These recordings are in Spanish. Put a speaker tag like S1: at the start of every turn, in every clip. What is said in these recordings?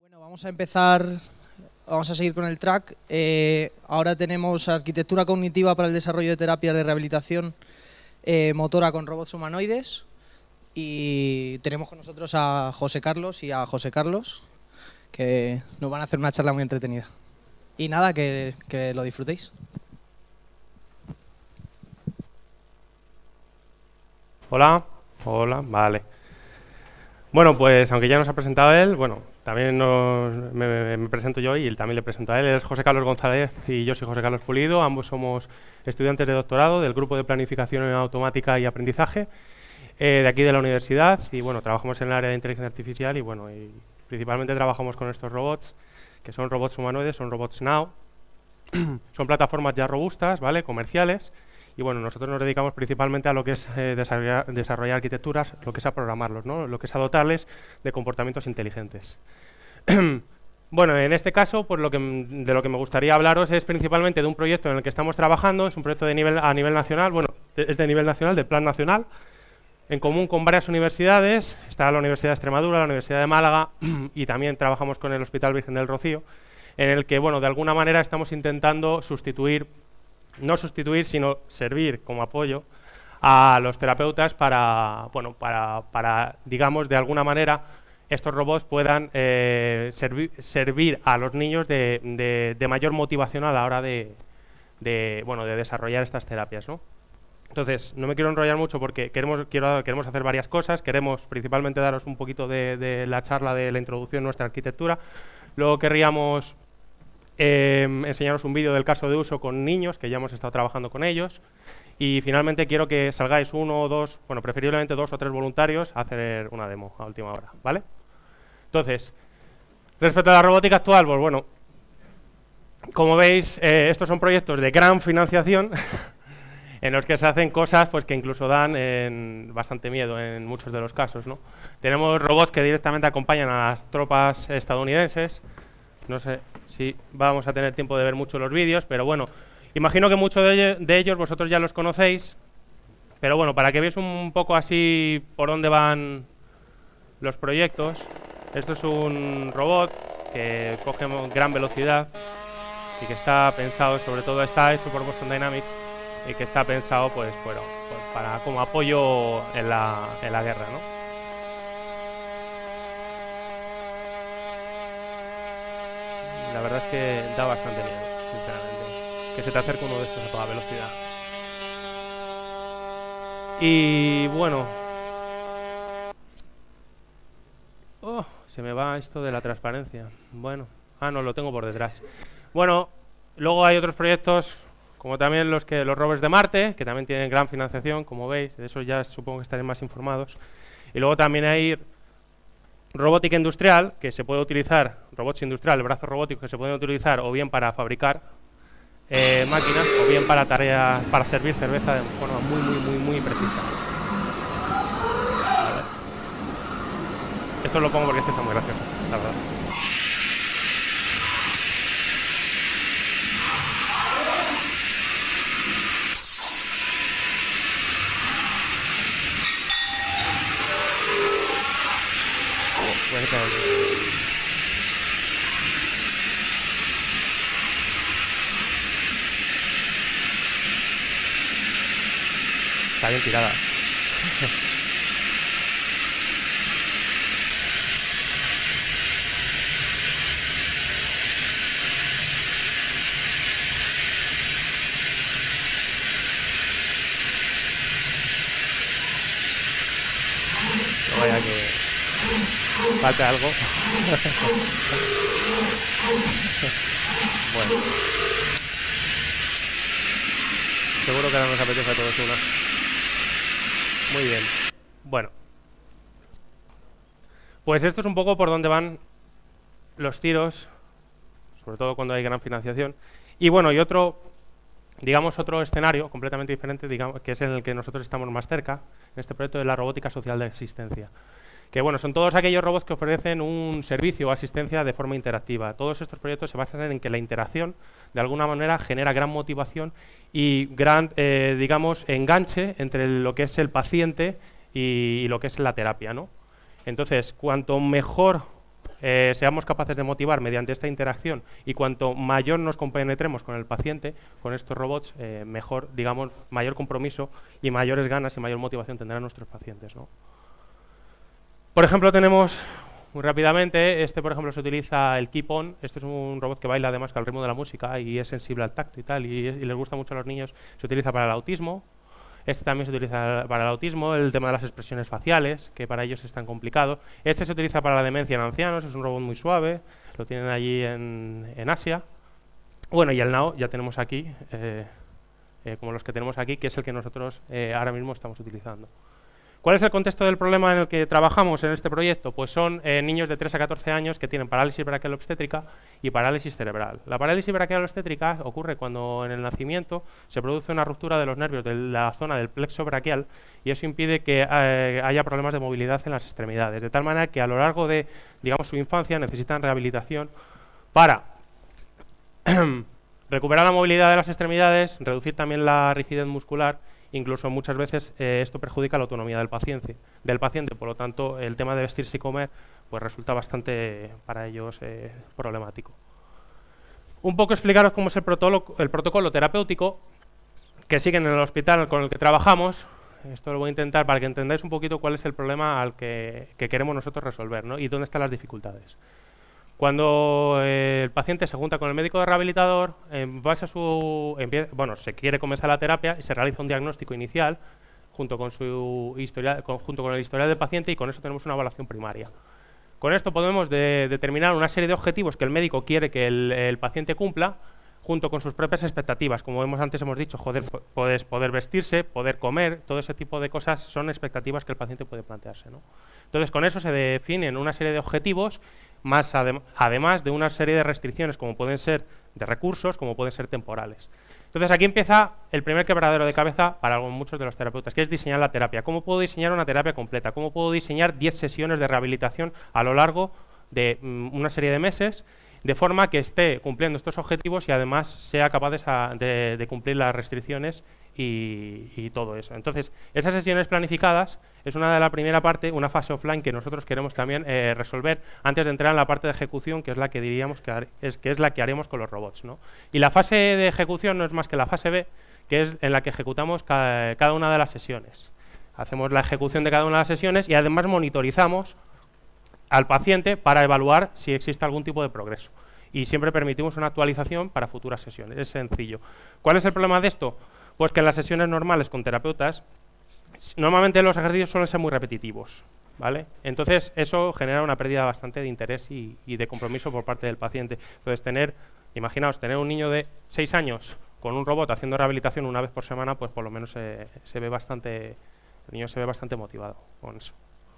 S1: Bueno, vamos a seguir con el track. Ahora tenemos arquitectura cognitiva para el desarrollo de terapias de rehabilitación motora con robots humanoides. Y tenemos con nosotros a José Carlos y a José Carlos, que nos van a hacer una charla muy entretenida. Y nada, que lo disfrutéis.
S2: Hola, hola, vale. Bueno, pues aunque ya nos ha presentado él, bueno, también me presento yo y él también le presento a él. Él es José Carlos González y yo soy José Carlos Pulido. Ambos somos estudiantes de doctorado del Grupo de Planificación en Automática y Aprendizaje de aquí de la universidad. Y bueno, trabajamos en el área de inteligencia artificial y bueno, y principalmente trabajamos con estos robots, que son robots humanoides, son robots Now. Son plataformas ya robustas, ¿vale?, comerciales. Y bueno, nosotros nos dedicamos principalmente a lo que es desarrollar arquitecturas, lo que es a programarlos, ¿no?, lo que es a dotarles de comportamientos inteligentes. Bueno, en este caso, pues de lo que me gustaría hablaros es principalmente de un proyecto en el que estamos trabajando. Es un proyecto a nivel nacional, bueno, es de nivel nacional, del Plan Nacional, en común con varias universidades. Está la Universidad de Extremadura, la Universidad de Málaga y también trabajamos con el Hospital Virgen del Rocío, en el que, bueno, de alguna manera estamos intentando no sustituir, sino servir como apoyo a los terapeutas para, bueno, digamos, de alguna manera, estos robots puedan servir a los niños de mayor motivación a la hora de desarrollar estas terapias, ¿no? Entonces, no me quiero enrollar mucho porque queremos hacer varias cosas. Queremos principalmente daros un poquito de la charla de la introducción a nuestra arquitectura. Luego querríamos enseñaros un vídeo del caso de uso con niños, que ya hemos estado trabajando con ellos. Y finalmente quiero que salgáis uno o dos, bueno, preferiblemente 2 o 3 voluntarios a hacer una demo a última hora, ¿vale? Entonces, respecto a la robótica actual, pues bueno, como veis, estos son proyectos de gran financiación en los que se hacen cosas pues que incluso dan bastante miedo en muchos de los casos, ¿no? Tenemos robots que directamente acompañan a las tropas estadounidenses. No sé si vamos a tener tiempo de ver mucho los vídeos, pero bueno, imagino que muchos de ellos vosotros ya los conocéis, pero bueno, para que veáis un poco así por dónde van los proyectos. Esto es un robot que coge gran velocidad y que está pensado, sobre todo está hecho por Boston Dynamics, y que está pensado pues para como apoyo en la guerra, ¿no? La verdad es que da bastante miedo, sinceramente, que se te acerque uno de estos a toda velocidad. Y bueno, se me va esto de la transparencia. Bueno, no, lo tengo por detrás. Bueno, luego hay otros proyectos, como también los rovers de Marte, que también tienen gran financiación, como veis. De eso ya supongo que estaréis más informados. Y luego también hay robótica industrial, que se puede utilizar, robots industriales, brazos robóticos que se pueden utilizar o bien para fabricar máquinas o bien para tareas, para servir cerveza de forma muy precisa. ¿Vale? Esto lo pongo porque está muy gracioso, la verdad. Está bien tirada. No vaya que falta algo. Bueno, seguro que ahora nos apetece a todos una. Muy bien. Bueno, pues esto es un poco por donde van los tiros, sobre todo cuando hay gran financiación. Y bueno, y otro escenario completamente diferente, digamos, que es en el que nosotros estamos más cerca, en este proyecto de la robótica social de existencia. Que bueno, son todos aquellos robots que ofrecen un servicio o asistencia de forma interactiva. Todos estos proyectos se basan en que la interacción, de alguna manera, genera gran motivación y gran, digamos, enganche entre lo que es el paciente y lo que es la terapia, ¿no? Entonces, cuanto mejor seamos capaces de motivar mediante esta interacción y cuanto mayor nos compenetremos con el paciente, con estos robots, mejor, digamos, mayor compromiso y mayores ganas y mayor motivación tendrán nuestros pacientes, ¿no? Por ejemplo, tenemos, muy rápidamente, por ejemplo se utiliza el Keep On. Este es un robot que baila además al ritmo de la música y es sensible al tacto y tal, y les gusta mucho a los niños. Se utiliza para el autismo. Este también se utiliza para el autismo, el tema de las expresiones faciales, que para ellos es tan complicado. Este se utiliza para la demencia en ancianos, es un robot muy suave, lo tienen allí en Asia. Bueno, y el Nao ya tenemos aquí, como los que tenemos aquí, que es el que nosotros ahora mismo estamos utilizando. ¿Cuál es el contexto del problema en el que trabajamos en este proyecto? Pues son niños de 3 a 14 años que tienen parálisis braquial obstétrica y parálisis cerebral. La parálisis braquial obstétrica ocurre cuando en el nacimiento se produce una ruptura de los nervios de la zona del plexo braquial y eso impide que haya problemas de movilidad en las extremidades, de tal manera que a lo largo de, digamos, su infancia necesitan rehabilitación para recuperar la movilidad de las extremidades, reducir también la rigidez muscular. Incluso muchas veces esto perjudica la autonomía del paciente, por lo tanto el tema de vestirse y comer pues resulta bastante para ellos problemático. Un poco explicaros cómo es el protocolo terapéutico que siguen en el hospital con el que trabajamos. Esto lo voy a intentar para que entendáis un poquito cuál es el problema al que queremos nosotros resolver, ¿no? Y dónde están las dificultades. Cuando el paciente se junta con el médico rehabilitador, en base a se quiere comenzar la terapia y se realiza un diagnóstico inicial junto con el historial del paciente y con eso tenemos una evaluación primaria. Con esto podemos determinar una serie de objetivos que el médico quiere que el paciente cumpla junto con sus propias expectativas. Como antes hemos dicho, poder vestirse, poder comer, todo ese tipo de cosas son expectativas que el paciente puede plantearse, ¿no? Entonces, con eso se definen una serie de objetivos, más además de una serie de restricciones, como pueden ser de recursos, como pueden ser temporales. Entonces, aquí empieza el primer quebradero de cabeza para muchos de los terapeutas, que es diseñar la terapia. ¿Cómo puedo diseñar una terapia completa? ¿Cómo puedo diseñar 10 sesiones de rehabilitación a lo largo de una serie de meses, de forma que esté cumpliendo estos objetivos y además sea capaz de cumplir las restricciones y todo eso? Entonces, esas sesiones planificadas es una de la primera parte, una fase offline que nosotros queremos también resolver antes de entrar en la parte de ejecución, que es la que diríamos que es la que haremos con los robots, ¿no? Y la fase de ejecución no es más que la fase B, que es en la que ejecutamos cada una de las sesiones. Hacemos la ejecución de cada una de las sesiones y además monitorizamos al paciente para evaluar si existe algún tipo de progreso. Y siempre permitimos una actualización para futuras sesiones. Es sencillo. ¿Cuál es el problema de esto? Pues que en las sesiones normales con terapeutas, normalmente los ejercicios suelen ser muy repetitivos, ¿vale? Entonces, eso genera una pérdida bastante de interés y de compromiso por parte del paciente. Entonces, imaginaos, tener un niño de 6 años con un robot haciendo rehabilitación una vez por semana, pues por lo menos el niño se ve bastante motivado con eso.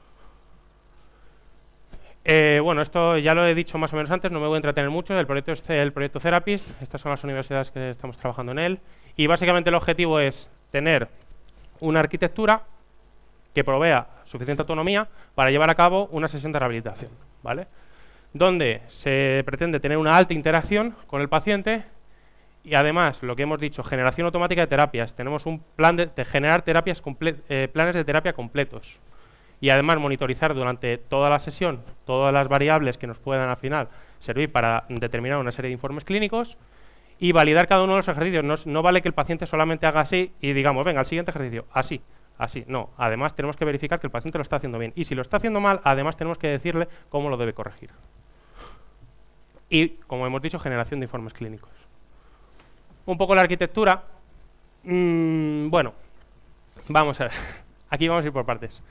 S2: Bueno, esto ya lo he dicho más o menos antes, no me voy a entretener mucho. El proyecto es el proyecto Therapist, estas son las universidades que estamos trabajando en él, y básicamente el objetivo es tener una arquitectura que provea suficiente autonomía para llevar a cabo una sesión de rehabilitación, ¿vale? Donde se pretende tener una alta interacción con el paciente y además, lo que hemos dicho, generación automática de terapias. Tenemos un plan de generar planes de terapia completos. Y además monitorizar durante toda la sesión todas las variables que nos puedan al final servir para determinar una serie de informes clínicos y validar cada uno de los ejercicios. No vale que el paciente solamente haga así y digamos, venga, al siguiente ejercicio, así. No, además tenemos que verificar que el paciente lo está haciendo bien. Y si lo está haciendo mal, además tenemos que decirle cómo lo debe corregir. Y, como hemos dicho, generación de informes clínicos. Un poco la arquitectura. Bueno, vamos a ver. Aquí vamos a ir por partes.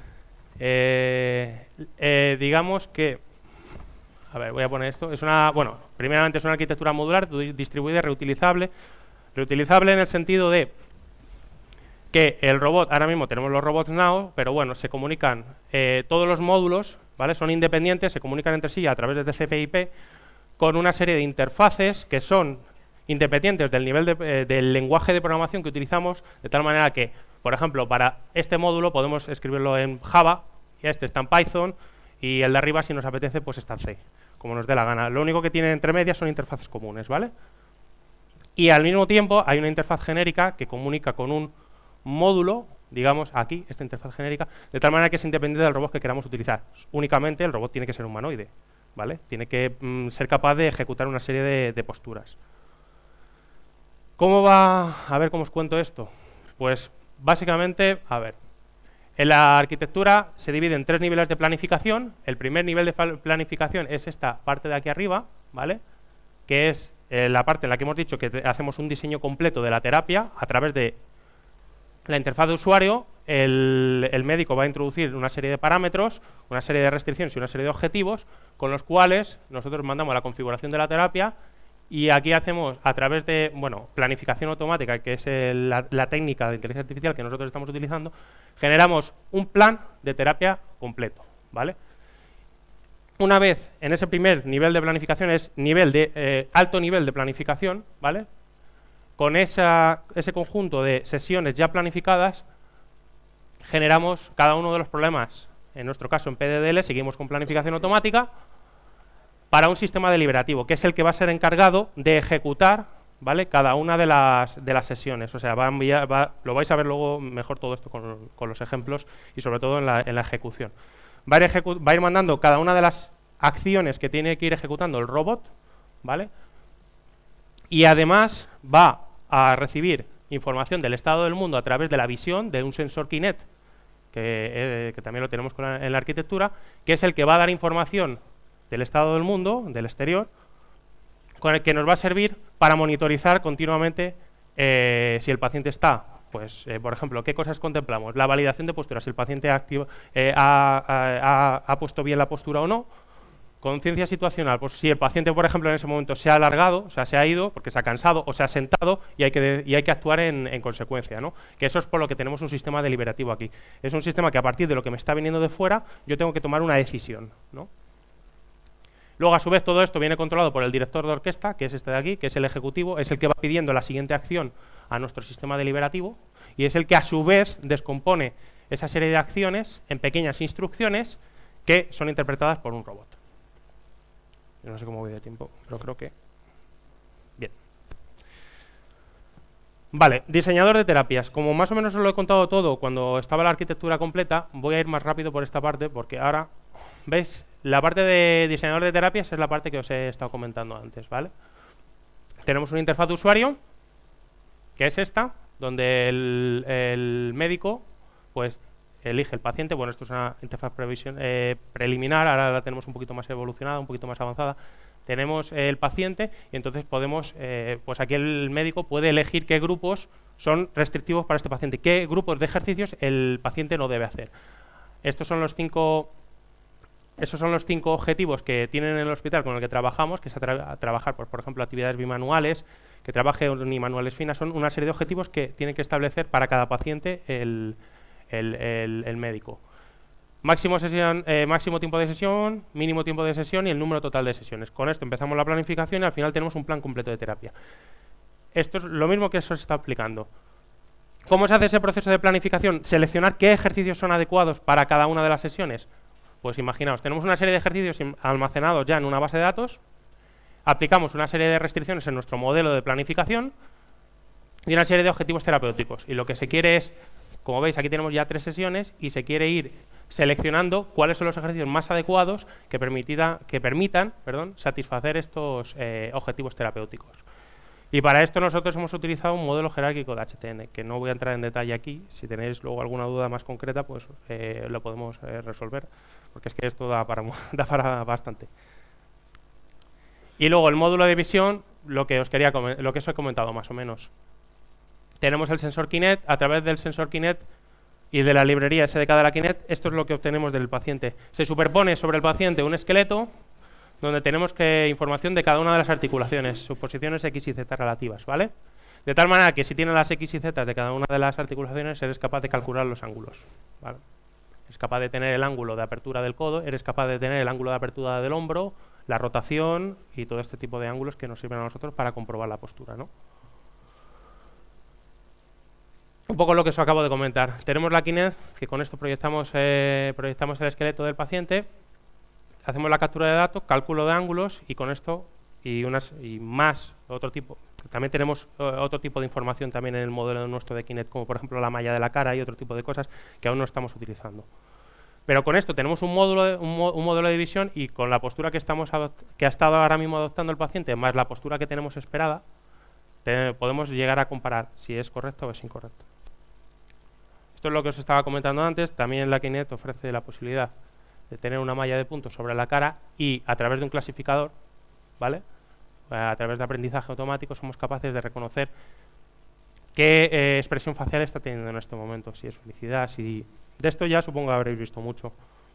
S2: Digamos que, a ver, voy a poner esto, primeramente es una arquitectura modular, distribuida y reutilizable. Reutilizable en el sentido de que el robot, ahora mismo tenemos los robots Nao, pero bueno, se comunican, todos los módulos, ¿vale? Son independientes, se comunican entre sí a través de TCP/IP con una serie de interfaces que son independientes del nivel del lenguaje de programación que utilizamos, de tal manera que, por ejemplo, para este módulo podemos escribirlo en Java, y este está en Python, y el de arriba, si nos apetece, pues está en C, como nos dé la gana. Lo único que tiene entre medias son interfaces comunes, ¿vale? Y al mismo tiempo hay una interfaz genérica que comunica con un módulo, digamos aquí, esta interfaz genérica, de tal manera que es independiente del robot que queramos utilizar. Únicamente el robot tiene que ser humanoide, ¿vale? Tiene que ser capaz de ejecutar una serie de posturas. ¿Cómo va? A ver cómo os cuento esto. Pues básicamente, a ver, en la arquitectura se divide en 3 niveles de planificación. El primer nivel de planificación es esta parte de aquí arriba, ¿vale? Que es la parte en la que hemos dicho que hacemos un diseño completo de la terapia a través de la interfaz de usuario. El médico va a introducir una serie de parámetros, una serie de restricciones y una serie de objetivos con los cuales nosotros mandamos la configuración de la terapia, y aquí hacemos a través de, bueno, planificación automática, que es la técnica de inteligencia artificial que nosotros estamos utilizando, generamos un plan de terapia completo, ¿vale? Una vez en ese primer nivel de planificación, es alto nivel de planificación, ¿vale? Con ese conjunto de sesiones ya planificadas, generamos cada uno de los problemas. En nuestro caso, en PDDL, seguimos con planificación automática para un sistema deliberativo, que es el que va a ser encargado de ejecutar, ¿vale?, cada una de las sesiones. O sea, lo vais a ver luego mejor todo esto con los ejemplos y sobre todo en la ejecución. Va a ir mandando cada una de las acciones que tiene que ir ejecutando el robot, ¿vale? Y además va a recibir información del estado del mundo a través de la visión de un sensor Kinect, que también lo tenemos en la arquitectura, que es el que va a dar información del estado del mundo, del exterior, con el que nos va a servir para monitorizar continuamente si el paciente está, pues, por ejemplo, ¿qué cosas contemplamos? La validación de postura, si el paciente ha puesto bien la postura o no. Conciencia situacional, pues si el paciente, por ejemplo, en ese momento se ha alargado, o sea, se ha ido porque se ha cansado o se ha sentado, y hay que actuar en consecuencia, ¿no? Que eso es por lo que tenemos un sistema deliberativo aquí. Es un sistema que a partir de lo que me está viniendo de fuera, yo tengo que tomar una decisión, ¿no? Luego, a su vez, todo esto viene controlado por el director de orquesta, que es este de aquí, que es el ejecutivo, es el que va pidiendo la siguiente acción a nuestro sistema deliberativo, y es el que, a su vez, descompone esa serie de acciones en pequeñas instrucciones que son interpretadas por un robot. Yo no sé cómo voy de tiempo, pero creo que... Bien. Vale, diseñador de terapias. Como más o menos os lo he contado todo cuando estaba la arquitectura completa, voy a ir más rápido por esta parte, porque ahora, ¿veis? La parte de diseñador de terapias es la parte que os he estado comentando antes, ¿vale? Tenemos una interfaz de usuario, que es esta, donde el médico, pues, elige el paciente. Bueno, esto es una interfaz preliminar, ahora la tenemos un poquito más evolucionada, un poquito más avanzada. Tenemos el paciente y entonces podemos, pues aquí el médico puede elegir qué grupos son restrictivos para este paciente, qué grupos de ejercicios el paciente no debe hacer. Esos son los 5 objetivos que tienen en el hospital con el que trabajamos, que es a trabajar, pues, por ejemplo, actividades bimanuales, que trabaje unimanuales finas. Son una serie de objetivos que tienen que establecer para cada paciente el médico. Máximo tiempo de sesión, mínimo tiempo de sesión y el número total de sesiones. Con esto empezamos la planificación y al final tenemos un plan completo de terapia. Esto es lo mismo que se os está explicando. ¿Cómo se hace ese proceso de planificación? Seleccionar qué ejercicios son adecuados para cada una de las sesiones. Pues imaginaos, tenemos una serie de ejercicios almacenados ya en una base de datos, aplicamos una serie de restricciones en nuestro modelo de planificación y una serie de objetivos terapéuticos. Y lo que se quiere es, como veis, aquí tenemos ya 3 sesiones y se quiere ir seleccionando cuáles son los ejercicios más adecuados que permitan satisfacer estos objetivos terapéuticos. Y para esto nosotros hemos utilizado un modelo jerárquico de HTN, que no voy a entrar en detalle aquí. Si tenéis luego alguna duda más concreta, pues lo podemos resolver, porque es que esto da para bastante. Y luego el módulo de visión, lo que os he comentado más o menos. Tenemos el sensor Kinect. A través del sensor Kinect y de la librería SDK de la Kinect, esto es lo que obtenemos del paciente. Se superpone sobre el paciente un esqueleto donde tenemos información de cada una de las articulaciones, sus posiciones X y Z relativas, ¿vale? De tal manera que si tienes las X y Z de cada una de las articulaciones, eres capaz de calcular los ángulos, ¿vale? Eres capaz de tener el ángulo de apertura del codo, eres capaz de tener el ángulo de apertura del hombro, la rotación y todo este tipo de ángulos que nos sirven a nosotros para comprobar la postura, ¿no? Un poco lo que os acabo de comentar. Tenemos la Kinect, que con esto proyectamos el esqueleto del paciente, hacemos la captura de datos, cálculo de ángulos y con esto otro tipo. También tenemos otro tipo de información también en el modelo nuestro de Kinect, como por ejemplo la malla de la cara y otro tipo de cosas que aún no estamos utilizando. Pero con esto tenemos un modelo de visión y con la postura que ha estado ahora mismo adoptando el paciente, más la postura que tenemos esperada, podemos llegar a comparar si es correcto o es incorrecto. Esto es lo que os estaba comentando antes. También la Kinect ofrece la posibilidad de tener una malla de puntos sobre la cara y a través de un clasificador, ¿vale? A través de aprendizaje automático somos capaces de reconocer qué expresión facial está teniendo en este momento, si es felicidad, si... De esto ya supongo que habréis visto mucho.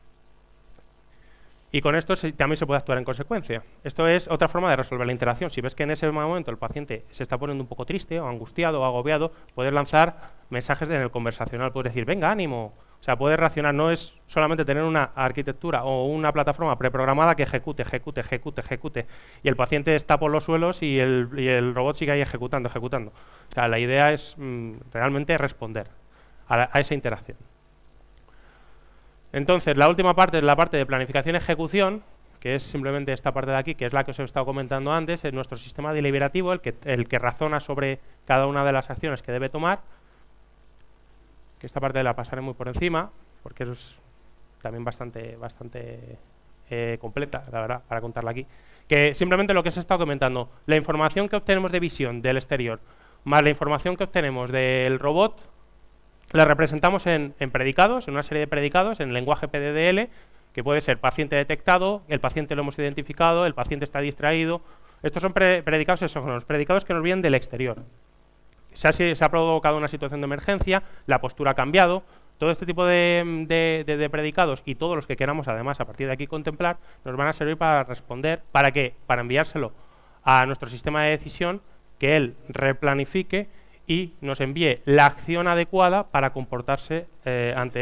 S2: Y con esto también se puede actuar en consecuencia. Esto es otra forma de resolver la interacción. Si ves que en ese momento el paciente se está poniendo un poco triste, o angustiado, o agobiado, puedes lanzar mensajes en el conversacional. Puedes decir, venga, ánimo. O sea, puedes reaccionar. No es solamente tener una arquitectura o una plataforma preprogramada que ejecute, ejecute, ejecute, ejecute. Y el paciente está por los suelos y el robot sigue ahí ejecutando, ejecutando. O sea, la idea es realmente responder a esa interacción. Entonces, la última parte es la parte de planificación y ejecución, que es simplemente esta parte de aquí, que es la que os he estado comentando antes, es nuestro sistema deliberativo, el que razona sobre cada una de las acciones que debe tomar, que esta parte la pasaré muy por encima, porque es también bastante completa, la verdad, para contarla aquí. Que simplemente lo que os he estado comentando, la información que obtenemos de visión del exterior, más la información que obtenemos del robot, la representamos en predicados, en una serie de predicados, en lenguaje PDDL, que puede ser paciente detectado, el paciente lo hemos identificado, el paciente está distraído. Estos son predicados, esos son los predicados que nos vienen del exterior. Se ha provocado una situación de emergencia, la postura ha cambiado. Todo este tipo de predicados y todos los que queramos, además, a partir de aquí contemplar, nos van a servir para responder. ¿Para qué? Para enviárselo a nuestro sistema de decisión, que él replanifique y nos envíe la acción adecuada para comportarse ante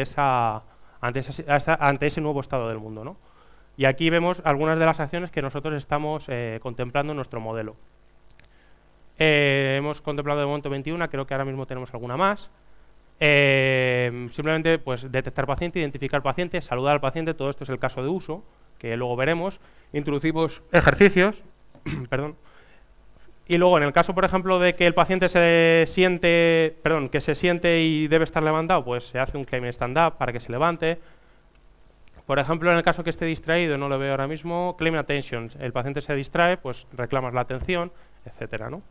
S2: ese nuevo estado del mundo, ¿no? Y aquí vemos algunas de las acciones que nosotros estamos contemplando en nuestro modelo. Hemos contemplado de momento 21, creo que ahora mismo tenemos alguna más. Simplemente pues, detectar paciente, identificar paciente, saludar al paciente, todo esto es el caso de uso, que luego veremos. Introducimos ejercicios, perdón. Y luego, en el caso, por ejemplo, de que el paciente se siente y debe estar levantado, pues se hace un claim stand-up para que se levante. Por ejemplo, en el caso que esté distraído, no lo veo ahora mismo, claim attention, el paciente se distrae, pues reclamas la atención, etcétera, ¿no?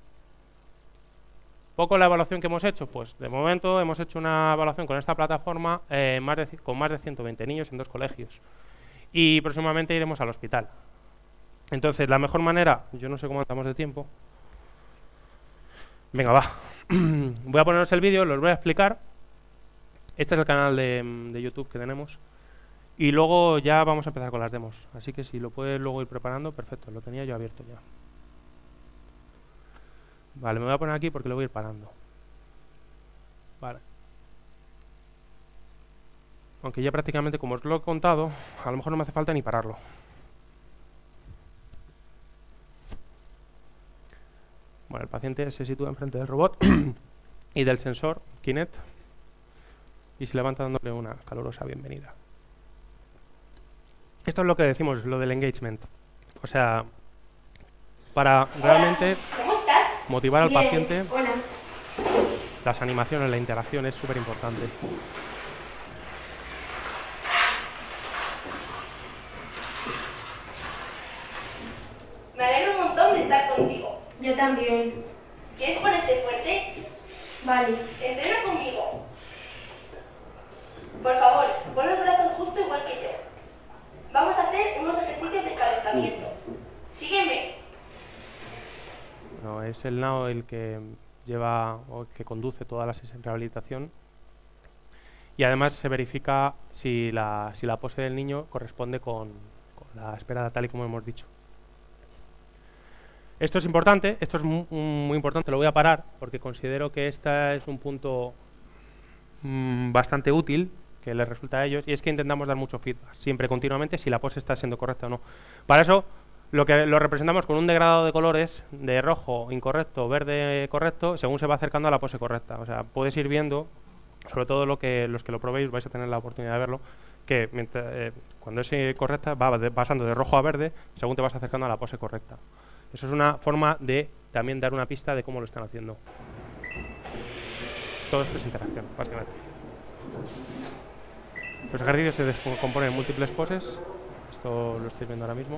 S2: Poco la evaluación que hemos hecho, pues de momento hemos hecho una evaluación con esta plataforma con más de 120 niños en 2 colegios. Y próximamente iremos al hospital. Entonces, la mejor manera, yo no sé cómo andamos de tiempo. Venga, va. Voy a poneros el vídeo, los voy a explicar. Este es el canal de YouTube que tenemos. Y luego ya vamos a empezar con las demos. Así que si lo puedes luego ir preparando, perfecto. Lo tenía yo abierto ya. Vale, me voy a poner aquí porque lo voy a ir parando. Vale. Aunque ya prácticamente, como os lo he contado, a lo mejor no me hace falta ni pararlo. Bueno, el paciente se sitúa enfrente del robot y del sensor Kinect y se levanta dándole una calurosa bienvenida. Esto es lo que decimos, lo del engagement. O sea, para realmente motivar al paciente, las animaciones, la interacción es súper importante.
S3: Me alegro un montón de estar contigo.
S4: Yo también.
S3: ¿Quieres ponerte fuerte?
S4: Vale.
S3: Entrena conmigo. Por favor, pon los brazos justo igual que yo. Vamos a hacer unos ejercicios de calentamiento. Sígueme.
S2: No, es el NAO el que lleva o el que conduce toda la sesión de rehabilitación. Y además se verifica si la pose del niño corresponde con la esperada, tal y como hemos dicho. Esto es importante, esto es muy importante, lo voy a parar porque considero que este es un punto bastante útil que les resulta a ellos, y es que intentamos dar mucho feedback, siempre continuamente, si la pose está siendo correcta o no. Para eso lo representamos con un degradado de colores de rojo incorrecto, verde correcto, según se va acercando a la pose correcta. O sea, puedes ir viendo, sobre todo los que lo probéis vais a tener la oportunidad de verlo, que cuando es correcta va pasando de rojo a verde según te vas acercando a la pose correcta. Eso es una forma de también dar una pista de cómo lo están haciendo. Todo esto es interacción, básicamente. Los ejercicios se componen en múltiples poses. Esto lo estáis viendo ahora mismo.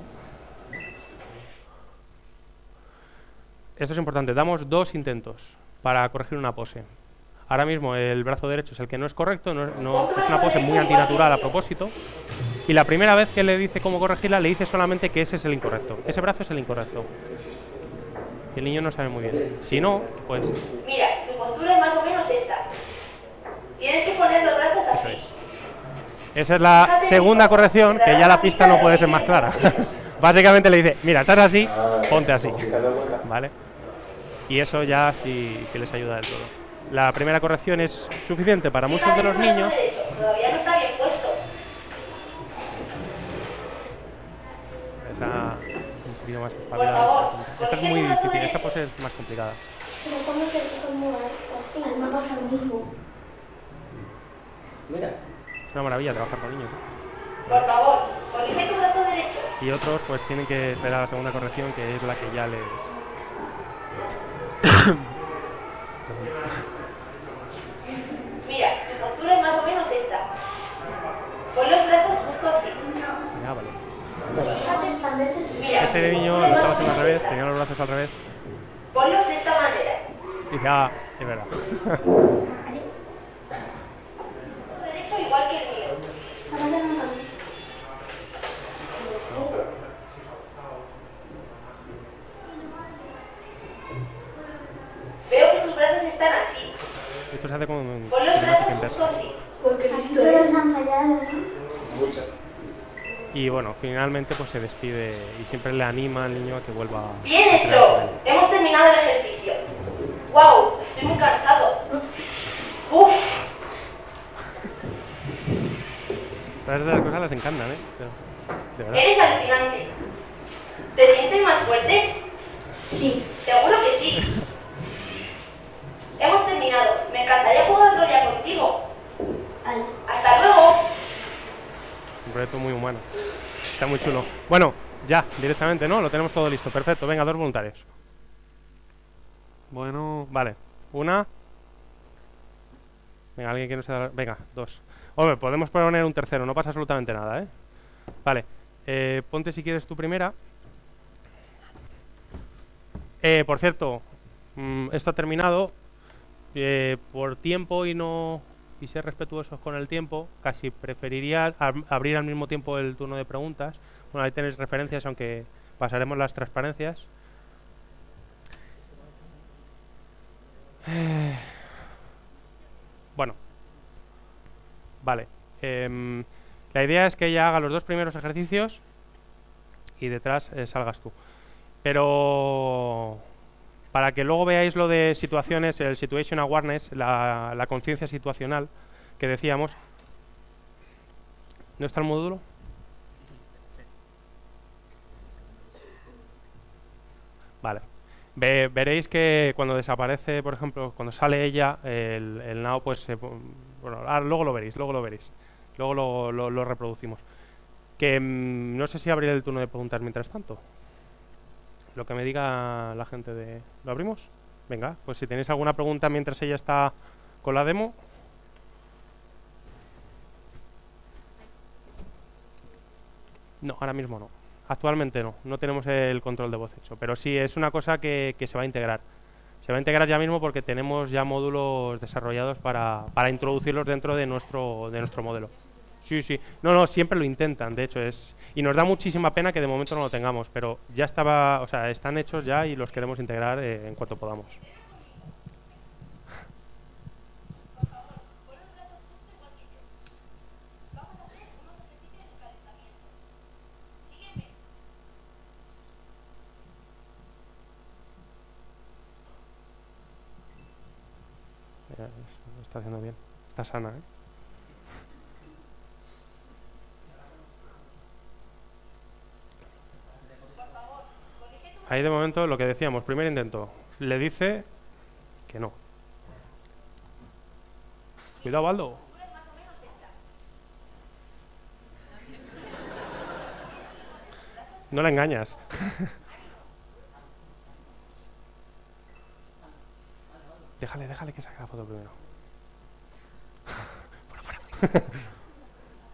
S2: Esto es importante. Damos 2 intentos para corregir una pose. Ahora mismo el brazo derecho es el que no es correcto, es una pose muy antinatural a propósito. Y la primera vez que le dice cómo corregirla, le dice solamente que ese es el incorrecto. Ese brazo es el incorrecto. Y el niño no sabe muy bien. Si no, pues...
S3: Mira, tu postura es más o menos esta. Tienes que poner los brazos así.
S2: Eso es. Esa es la segunda corrección, que ya la pista no puede ser más clara. Básicamente le dice, mira, estás así, ponte así. ¿Vale? Y eso ya sí les ayuda del todo. La primera corrección es suficiente para muchos de los niños.
S3: Todavía no está bien puesto.
S2: Esa un poquito más espabilada. Esta es muy difícil, esta pose es más complicada.
S4: Pero ¿cómo se formula esto así? No pasa lo mismo.
S2: Es una maravilla trabajar con niños, ¿eh?
S3: Por favor, corrige tu brazo derecho.
S2: Y otros pues tienen que esperar a la segunda corrección, que es la que ya les...
S3: Mira, tu postura es más o menos esta. Pon los brazos justo así.
S2: Ya, vale.
S3: Mira,
S2: Este niño lo estaba haciendo al revés, tenía los brazos al revés.
S3: ponlos de esta manera.
S2: Y dice, ah, es verdad.
S3: Derecho igual que el mío. Veo que tus brazos están así.
S2: Esto se hace con
S3: Pon los
S2: gimnástica
S3: brazos justo
S2: inversa.
S3: así.
S4: Porque listo es. Han fallado, ¿no?
S2: Y bueno, finalmente pues se despide y siempre le anima al niño a que vuelva a
S3: Bien
S2: entrenar
S3: hecho.
S2: con él.
S3: Hemos terminado el ejercicio. Wow, estoy muy cansado. Uf.
S2: Todas estas cosas les encantan, ¿eh? Pero, de verdad.
S3: Eres alucinante. ¿Te sientes más fuerte?
S4: Sí.
S3: Seguro que sí. Hemos terminado. Me encantaría jugar otro día contigo.
S4: Vale.
S3: Hasta luego.
S2: Un proyecto muy humano. Está muy chulo. Bueno, ya, directamente, ¿no? Lo tenemos todo listo. Perfecto. Venga, 2 voluntarios. Bueno, vale. Una. Venga, alguien que no se da... Venga, 2. Hombre, podemos poner un tercero. No pasa absolutamente nada, ¿eh? Vale. Ponte si quieres tu primera. Por cierto, esto ha terminado. Por tiempo y ser respetuosos con el tiempo, casi preferiría abrir al mismo tiempo el turno de preguntas. Bueno, ahí tenéis referencias, aunque pasaremos las transparencias. Bueno, vale. La idea es que ella haga los 2 primeros ejercicios y detrás salgas tú. Pero para que luego veáis lo de situaciones, el situation awareness, la conciencia situacional que decíamos. ¿No está el módulo? Vale. Veréis que cuando desaparece, por ejemplo, cuando sale ella, el now, pues bueno, luego lo veréis. Luego lo reproducimos. Que no sé si abriré el turno de preguntas mientras tanto. Lo que me diga la gente de... ¿Lo abrimos? Venga, pues si tenéis alguna pregunta mientras ella está con la demo. No, ahora mismo no. Actualmente no. No tenemos el control de voz hecho. Pero sí, es una cosa que se va a integrar. Se va a integrar ya mismo porque tenemos ya módulos desarrollados para introducirlos dentro de nuestro modelo. Sí, sí. No, siempre lo intentan, de hecho es... Y nos da muchísima pena que de momento no lo tengamos, pero ya estaba... O sea, están hechos ya y los queremos integrar en cuanto podamos. Lo está haciendo bien. Está sana, ¿eh? Ahí de momento lo que decíamos, primer intento. Le dice que no. Cuidado, Baldo. No la engañas. déjale que saque la foto primero. fuera.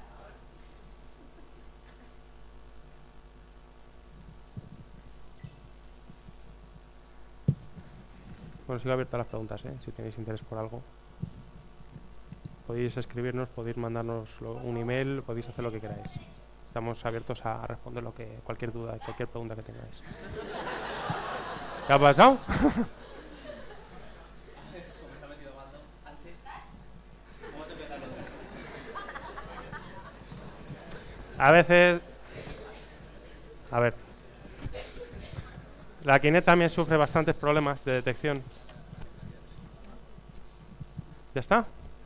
S2: Bueno, sigo abierto a las preguntas, si tenéis interés por algo. Podéis escribirnos, podéis mandarnos un email, podéis hacer lo que queráis. Estamos abiertos a responder cualquier duda, cualquier pregunta que tengáis. ¿Qué ha pasado? A veces... A ver. La Kinect también sufre bastantes problemas de detección. ¿Ya está?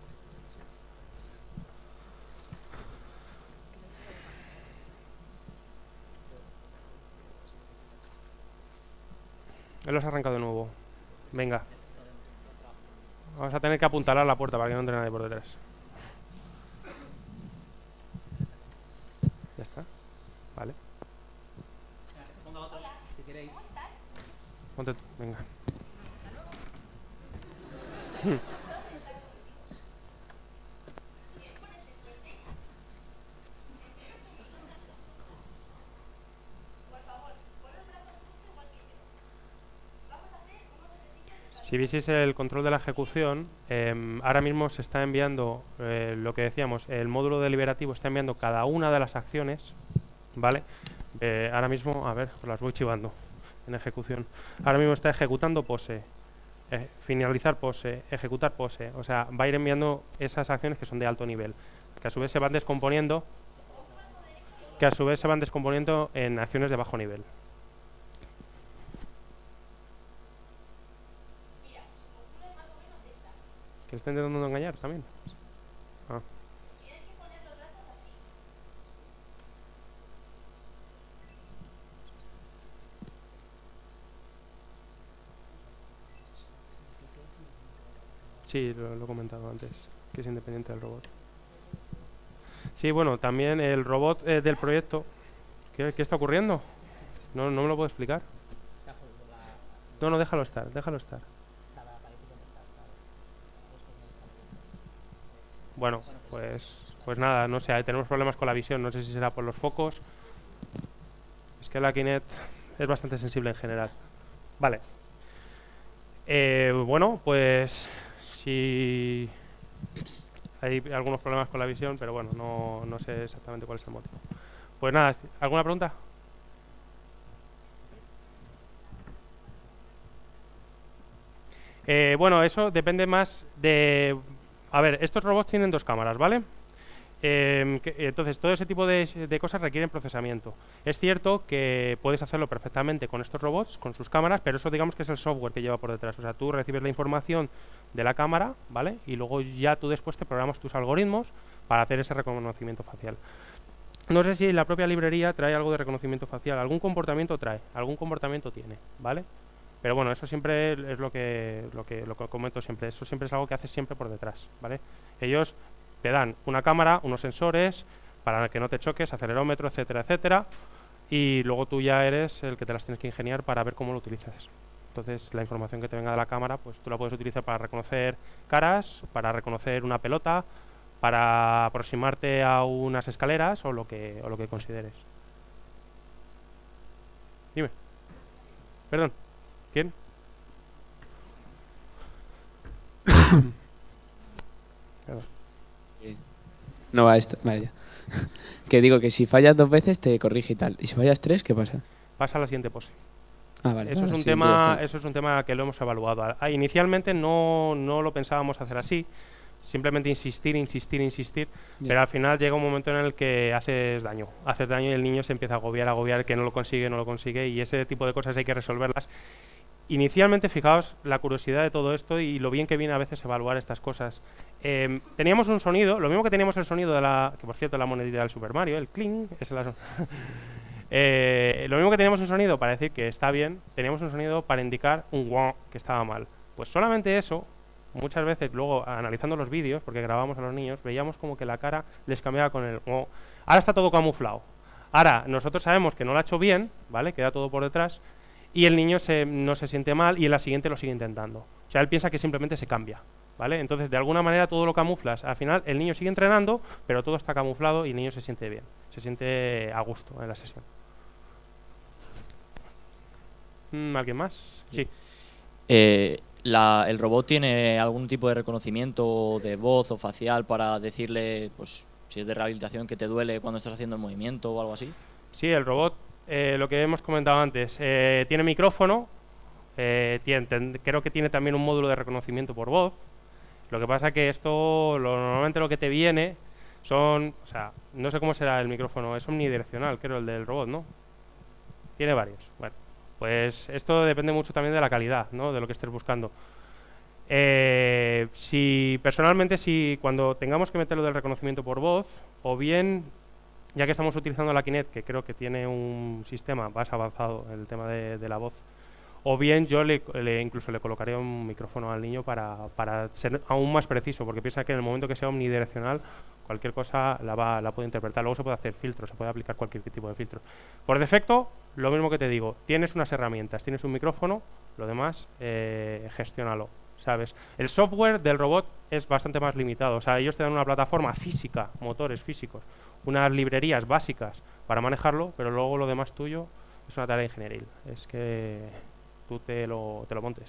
S2: Él los ha arrancado de nuevo. Venga. Vamos a tener que apuntalar la puerta para que no entre nadie por detrás. Ya está. Vale. Ponte tú, venga. Si vieseis el control de la ejecución, ahora mismo se está enviando, lo que decíamos, el módulo deliberativo está enviando cada una de las acciones, ¿vale? Ahora mismo, a ver, os las voy chivando en ejecución. Ahora mismo está ejecutando pose, finalizar pose, ejecutar pose, o sea, va a ir enviando esas acciones que son de alto nivel, que a su vez se van descomponiendo, en acciones de bajo nivel. ¿Que le está intentando engañar también? Ah. Sí, lo he comentado antes, que es independiente del robot. Sí, bueno, también el robot del proyecto... ¿Qué está ocurriendo? No me lo puedo explicar. No, déjalo estar, déjalo estar. Bueno, pues nada, no sé, tenemos problemas con la visión, no sé si será por los focos. Es que la Kinect es bastante sensible en general. Vale. Bueno, pues sí hay algunos problemas con la visión, pero bueno, no sé exactamente cuál es el motivo. Pues nada, ¿alguna pregunta? Bueno, eso depende más de... A ver, estos robots tienen dos cámaras, ¿vale? Entonces, todo ese tipo de cosas requieren procesamiento. Es cierto que puedes hacerlo perfectamente con estos robots, con sus cámaras, pero eso digamos que es el software que lleva por detrás. O sea, tú recibes la información de la cámara, ¿vale? Y luego ya tú después te programas tus algoritmos para hacer ese reconocimiento facial. No sé si la propia librería trae algo de reconocimiento facial. Algún comportamiento trae, algún comportamiento tiene, ¿vale? Pero bueno, eso siempre es lo que comento siempre. Eso siempre es algo que haces siempre por detrás, ¿vale? Ellos te dan una cámara, unos sensores, para que no te choques, acelerómetro, etcétera, etcétera. Y luego tú ya eres el que te las tienes que ingeniar para ver cómo lo utilizas. Entonces, la información que te venga de la cámara, pues tú la puedes utilizar para reconocer caras, para reconocer una pelota, para aproximarte a unas escaleras o lo que consideres. Dime. Perdón. ¿Quién?
S5: No va esto, vale ya. Que digo que si fallas 2 veces te corrige y tal. Y si fallas 3, ¿qué pasa?
S2: Pasa a la siguiente pose.
S5: Ah, vale.
S2: Eso es un tema que lo hemos evaluado. Inicialmente no lo pensábamos hacer así. Simplemente insistir, pero al final llega un momento en el que haces daño y el niño se empieza a agobiar, que no lo consigue, y ese tipo de cosas hay que resolverlas. Inicialmente, fijaos la curiosidad de todo esto y lo bien que viene a veces evaluar estas cosas. Teníamos un sonido, lo mismo que teníamos el sonido de que por cierto la monedita del Super Mario, el cling, lo mismo que teníamos un sonido para decir que está bien, teníamos un sonido para indicar un wow que estaba mal. Pues solamente eso, muchas veces luego analizando los vídeos, porque grabábamos a los niños, veíamos como que la cara les cambiaba con el wow. Ahora está todo camuflado. Ahora nosotros sabemos que no lo ha hecho bien, ¿vale? Queda todo por detrás. Y el niño no se siente mal y en la siguiente lo sigue intentando. O sea, él piensa que simplemente se cambia, ¿vale? Entonces, de alguna manera todo lo camuflas. Al final, el niño sigue entrenando, pero todo está camuflado y el niño se siente bien. Se siente a gusto en la sesión. ¿Alguien más? Sí.
S6: ¿El robot tiene algún tipo de reconocimiento de voz o facial para decirle, pues, si es de rehabilitación, que te duele cuando estás haciendo el movimiento o algo así?
S2: Sí, el robot, lo que hemos comentado antes, tiene micrófono, creo que tiene también un módulo de reconocimiento por voz. Lo que pasa que esto, normalmente lo que te viene son, o sea, no sé cómo será el micrófono, es omnidireccional, creo, el del robot, ¿no? Tiene varios. Bueno, pues esto depende mucho también de la calidad, ¿no? De lo que estés buscando. Personalmente, si cuando tengamos que meterlo del reconocimiento por voz, o bien, ya que estamos utilizando la Kinect, que creo que tiene un sistema más avanzado en el tema de la voz, o bien yo incluso le colocaría un micrófono al niño para ser aún más preciso, porque piensa que en el momento que sea omnidireccional, cualquier cosa la puede interpretar. Luego se puede hacer filtros, se puede aplicar cualquier tipo de filtro. Por defecto, lo mismo que te digo, tienes unas herramientas, tienes un micrófono, lo demás, gestiónalo, ¿sabes? El software del robot es bastante más limitado, o sea, ellos te dan una plataforma física, motores físicos, unas librerías básicas para manejarlo, pero luego lo demás tuyo es una tarea ingenieril, es que tú te lo montes.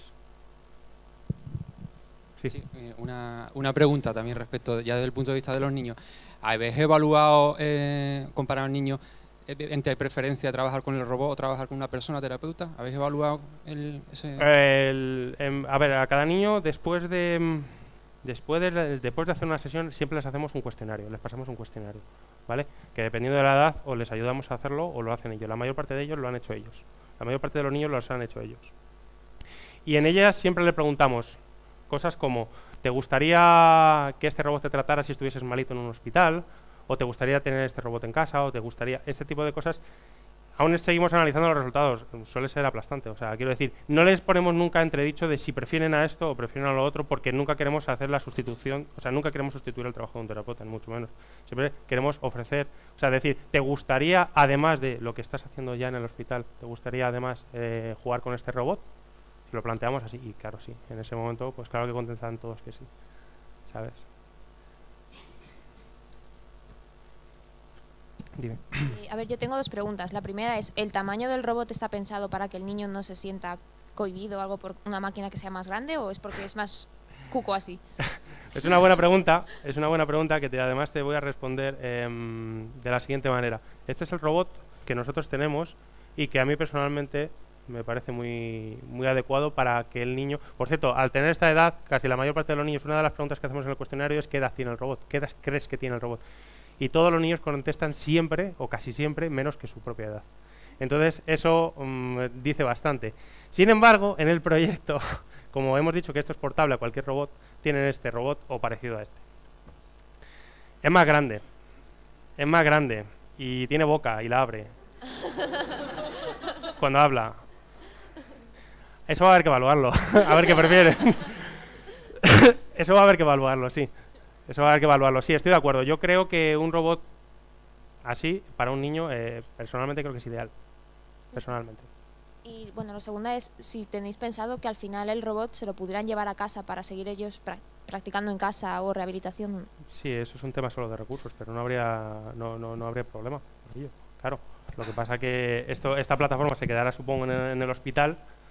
S2: Sí.
S7: Sí, una pregunta también respecto, ya desde el punto de vista de los niños. ¿Habéis evaluado, comparar al niño entre preferencia trabajar con el robot o trabajar con una persona terapeuta? ¿Habéis evaluado ese...?
S2: A ver, a cada niño, después de hacer una sesión, siempre les hacemos un cuestionario, les pasamos un cuestionario, ¿vale? Que dependiendo de la edad, o les ayudamos a hacerlo o lo hacen ellos. La mayor parte de ellos lo han hecho ellos. La mayor parte de los niños los han hecho ellos. Y en ellas siempre le preguntamos cosas como, ¿te gustaría que este robot te tratara si estuvieses malito en un hospital? ¿O te gustaría tener este robot en casa? ¿O te gustaría este tipo de cosas? Aún seguimos analizando los resultados. Suele ser aplastante. O sea, quiero decir, no les ponemos nunca entredicho de si prefieren a esto o prefieren a lo otro, porque nunca queremos hacer la sustitución, o sea, nunca queremos sustituir el trabajo de un terapeuta, ni mucho menos. Siempre queremos ofrecer, o sea, decir, ¿te gustaría, además de lo que estás haciendo ya en el hospital, te gustaría además jugar con este robot? Lo planteamos así, y claro, sí. En ese momento, pues claro que contestan todos que sí, ¿sabes? Dime.
S8: A ver, yo tengo dos preguntas. La primera es, ¿el tamaño del robot está pensado para que el niño no se sienta cohibido o algo por una máquina que sea más grande, o es porque es más cuco así?
S2: Es una buena pregunta que además te voy a responder de la siguiente manera. Este es el robot que nosotros tenemos y que a mí personalmente me parece muy adecuado para que el niño... Por cierto, al tener esta edad, casi la mayor parte de los niños, una de las preguntas que hacemos en el cuestionario es ¿qué edad tiene el robot? ¿Qué edad crees que tiene el robot? Y todos los niños contestan siempre, o casi siempre, menos que su propia edad. Entonces, eso dice bastante. Sin embargo, en el proyecto, como hemos dicho que esto es portable a cualquier robot, tienen este robot o parecido a este. Es más grande y tiene boca y la abre cuando habla. Eso va a haber que evaluarlo, a ver qué prefieren. Eso va a haber que evaluarlo, sí. Eso va a haber que evaluarlo, sí, estoy de acuerdo. Yo creo que un robot así, para un niño, personalmente creo que es ideal. Personalmente.
S8: Y bueno, la segunda es si tenéis pensado que al final el robot se lo pudieran llevar a casa para seguir ellos practicando en casa o rehabilitación.
S2: Sí, eso es un tema solo de recursos, pero no habría problema por ello. Claro, lo que pasa que esta plataforma se quedará, supongo, en el hospital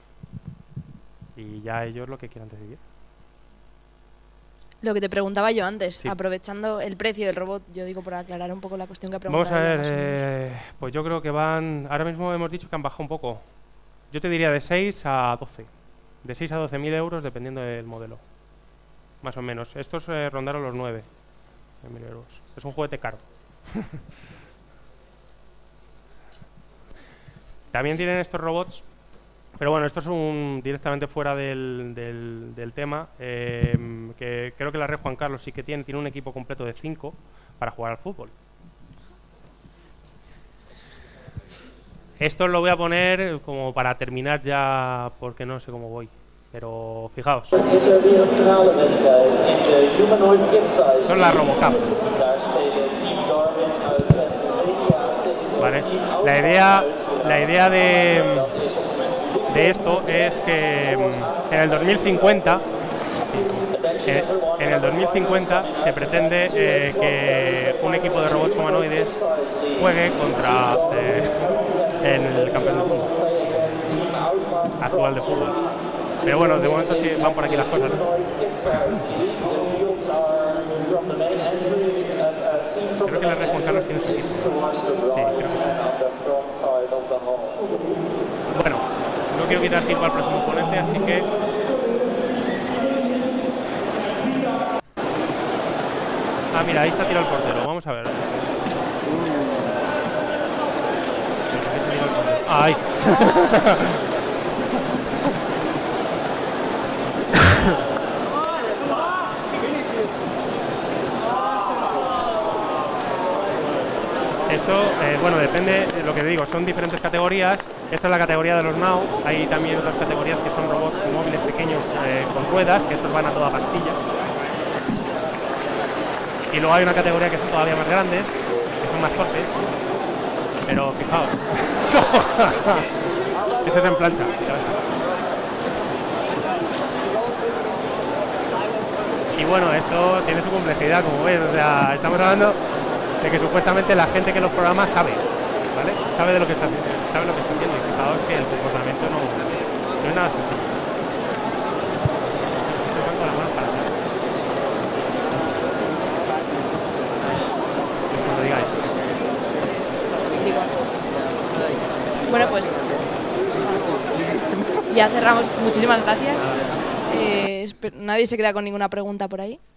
S2: y ya ellos lo que quieran decidir.
S9: Lo que te preguntaba yo antes,
S2: sí.
S9: Aprovechando el precio del robot, yo digo por aclarar un poco la cuestión que preguntaba.
S2: Vamos a ver, pues yo creo que ahora mismo hemos dicho que han bajado un poco. Yo te diría de 6 a 12. De 6 a 12.000 euros dependiendo del modelo. Más o menos. Estos rondaron los 9.000 euros. Es un juguete caro. También tienen estos robots, pero bueno, esto es directamente fuera del tema, que creo que la red Juan Carlos sí que tiene un equipo completo de 5 para jugar al fútbol. Esto lo voy a poner como para terminar ya, porque no sé cómo voy, pero fijaos. Son la RoboCup. Vale. La idea de esto es que en el 2050 se pretende que un equipo de robots humanoides juegue contra en el campeón del mundo actual de fútbol. Pero bueno, de momento sí van por aquí las cosas, ¿no? Creo que la red Juan Carlos tiene sentido. Sí, creo que sí. Bueno, no quiero quitar tiempo al próximo ponente, así que... Ah, mira, ahí se ha tirado el portero. Vamos a ver. ¡Ay! Esto, bueno, depende de lo que digo, son diferentes categorías. Esta es la categoría de los NAO. Hay también otras categorías que son robots móviles pequeños con ruedas, que estos van a toda pastilla. Y luego hay una categoría que son todavía más grandes, que son más torpes. Pero fijaos. Eso es en plancha. Y bueno, esto tiene su complejidad, como veis. O sea, estamos hablando de que supuestamente la gente que los programa sabe, ¿vale? Sabe de lo que está haciendo, sabe lo que está haciendo. Y fijaos que el comportamiento no es nada sencillo. Estoy dando la mano para atrás. Cuando digáis.
S9: Bueno, pues ya cerramos. Muchísimas gracias. Nadie se queda con ninguna pregunta por ahí.